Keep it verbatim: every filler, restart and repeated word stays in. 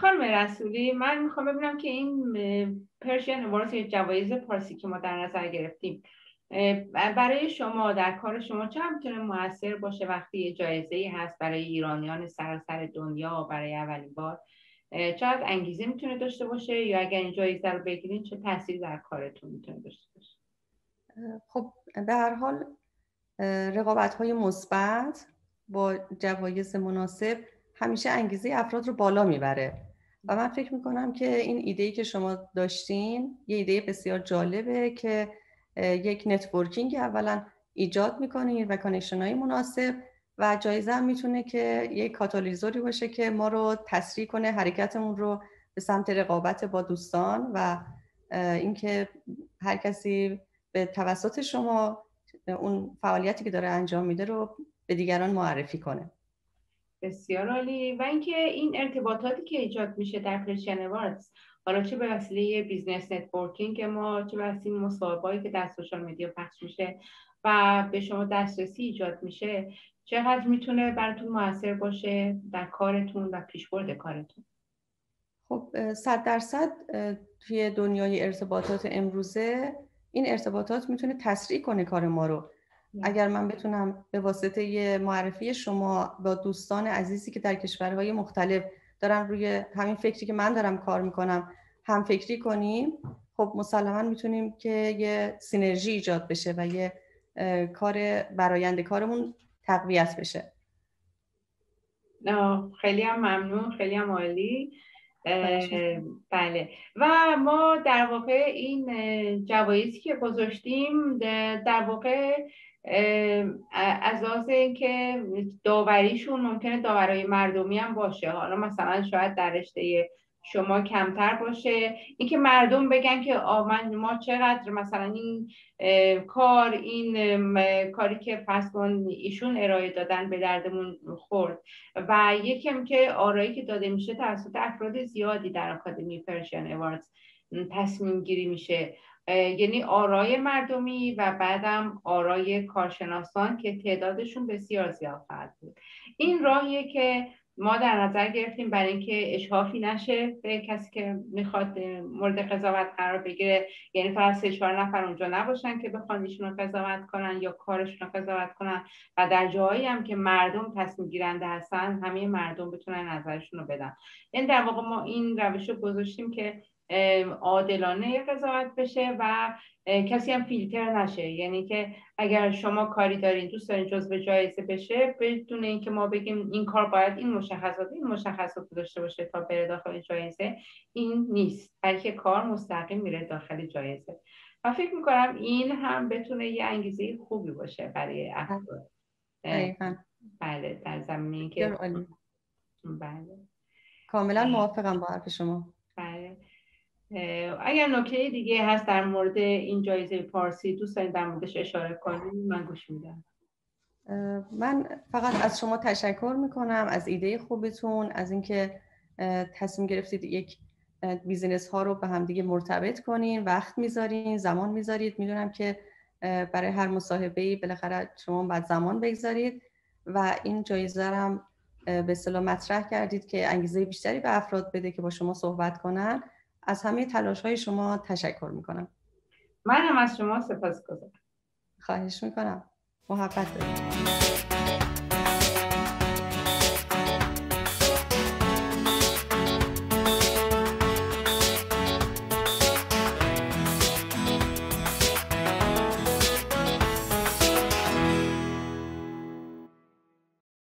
خانم رسولی، من میخوام ببینم که این پرشین اواردز یا جوایز پارسی که ما در نظر گرفتیم برای شما در کار شما چه میتونه موثر باشه وقتی یه جایزه‌ای هست برای ایرانیان سراسر دنیا برای اولین بار؟ چقدر انگیزه میتونه داشته باشه یا اگر این جایزه رو بگیرین چه تأثیری در کارتون میتونه داشته باشه؟ خب به هر حال رقابت‌های مثبت با جوایز مناسب همیشه انگیزه افراد رو بالا میبره و من فکر میکنم که این ایده‌ای که شما داشتین یه ایده بسیار جالبه که یک نتورکینگ اولا ایجاد میکنین و کانکشن‌های مناسب و جایزه هم میتونه که یک کاتالیزوری باشه که ما رو تسریع کنه حرکتمون رو به سمت رقابت با دوستان و اینکه هر کسی به توسط شما اون فعالیتی که داره انجام میده رو به دیگران معرفی کنه. بسیار عالی. و اینکه این ارتباطاتی که ایجاد میشه در پرشین اواردز، حالا چه به وسیله بیزنس نتورکینگ ما، چه به وسیله مصاحبه‌ای که در سوشال مدیا پخش میشه و به شما دسترسی ایجاد میشه، چقدر میتونه براتون موثر باشه در کارتون و پیشبرد کارتون؟ خب صد درصد توی دنیای ارتباطات امروزه این ارتباطات میتونه تسریع کنه کار ما رو. اگر من بتونم به واسطه یه معرفی شما با دوستان عزیزی که در کشورهای مختلف دارن روی همین فکری که من دارم کار میکنم هم فکری کنیم، خب مسلماً میتونیم که یه سینرژی ایجاد بشه و یه کار برآینده کارمون تقویت بشه. خیلی هم ممنون، خیلی هم عالی. بله. و ما در واقع این جوایزی که گذاشتیم در واقع از لحاظ اینکه داوریشون ممکنه داورای مردمی هم باشه، حالا مثلا شاید در رشته شما کمتر باشه، اینکه مردم بگن که آمن ما چقدر مثلا این کار این کاری که فرض کن ایشون ارائه دادن به دردمون خورد. و یکم که آرایی که داده میشه توسط افراد زیادی در آکادمی پرشین اواردز تصمیم گیری میشه، یعنی آرای مردمی و بعدم آرای کارشناسان که تعدادشون بسیار زیاد خواهد بود. این راهیه که ما در نظر گرفتیم برای اینکه اشحافی نشه به کسی که میخواد مورد قضاوت قرار بگیره، یعنی فقط سه چهار نفر اونجا نباشن که بخوان ایشون رو قضاوت کنن یا کارشون رو قضاوت کنن و در جاهایی هم که مردم تصمیم گیرنده هستن همه مردم بتونن نظرشون رو بدن. این در واقع ما این روش رو گذاشتیم که عادلانه قضاوت بشه و کسی هم فیلتر نشه، یعنی که اگر شما کاری دارین دوست دارین جزو جایزه بشه بدون اینکه ما بگیم این کار باید این مشخصات این مشخصات داشته باشه تا بره داخل جایزه، این نیست، بلکه کار مستقیم میره داخل جایزه. و فکر میکنم این هم بتونه یه انگیزه خوبی باشه برای افراد. بله در زمینه که بله کاملا موافقم با حرف شما. بله. اگر نکته دیگه هست در مورد این جایزه پارسی دوست دارید در موردش اشاره کنید من گوش میدم. من فقط از شما تشکر میکنم از ایده خوبتون، از اینکه تصمیم گرفتید یک بیزینس ها رو به هم دیگه مرتبط کنین، وقت میذارین، زمان میذارید. میدونم که برای هر مصاحبه‌ای بالاخره شما باید زمان بگذارید و این جایزه هم به اصطلاح مطرح کردید که انگیزه بیشتری به افراد بده که با شما صحبت کنن. از همه تلاش‌های شما تشکر میکنم. من هم از شما سپاسگزارم. خواهش میکنم. محبت دارید.